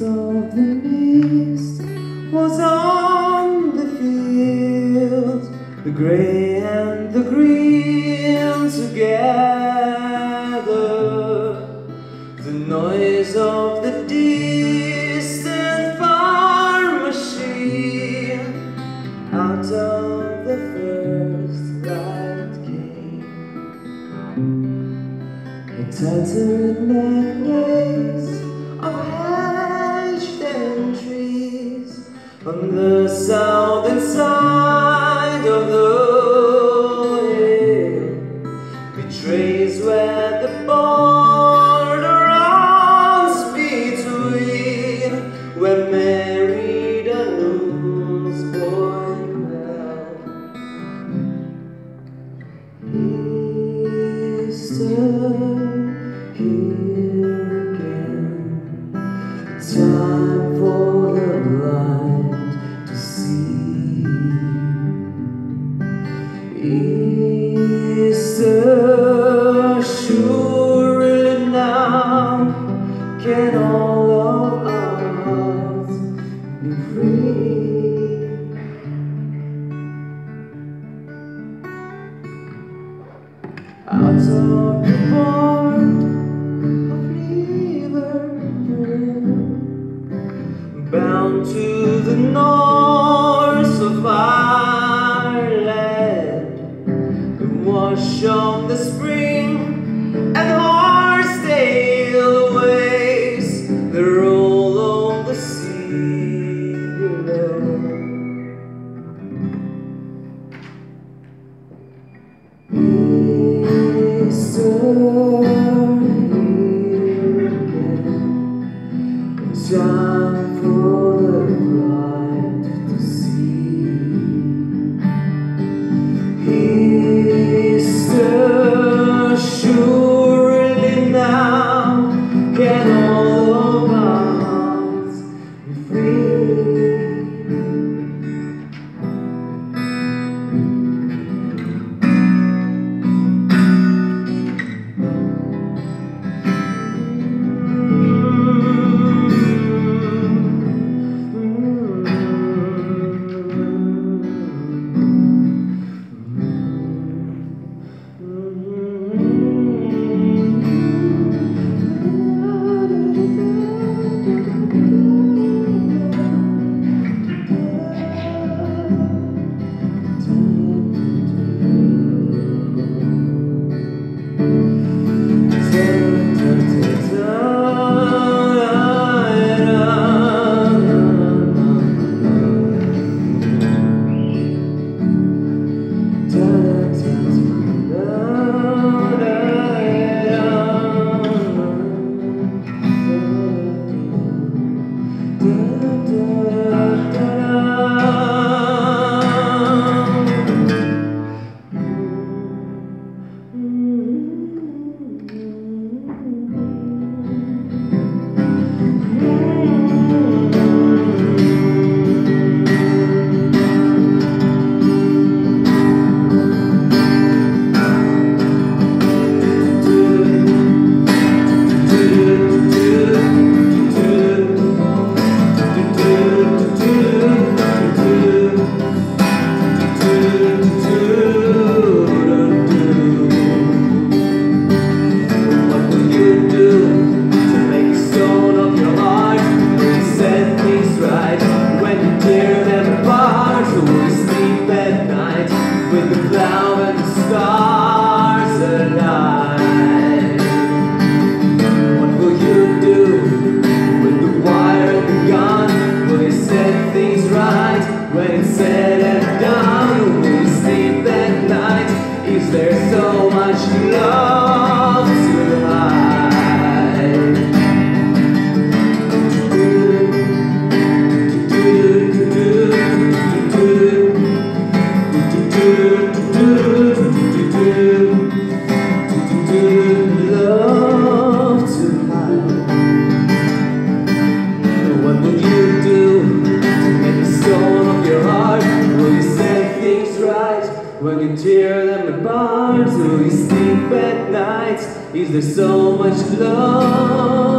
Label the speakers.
Speaker 1: of the mist was on the field, the grey and the green together, the noise of the distant farm machine. Out of the first light came a tattered necklace of hedged trees on the southern side of the hill, betrays where the border runs between where married and loose boy fell. Easter, here again, time for the blind to see. Easter, surely now can all of our hearts be free. Out of the port of Liverpool, bound to the north of Ireland, the wash of the spring and Horsedale waves, the roll of the sea below. Easter, here again, time for the blind to see. Easter, surely now can all of our hearts be free. When you tear them apart, so you sleep at night. Is there so much love?